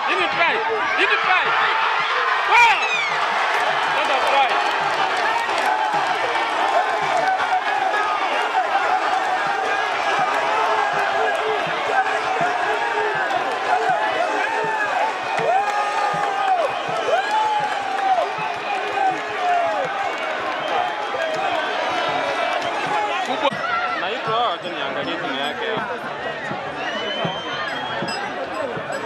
Didn't try. Wow! Not a try. Naitwa acha niangalie timu yake hapa.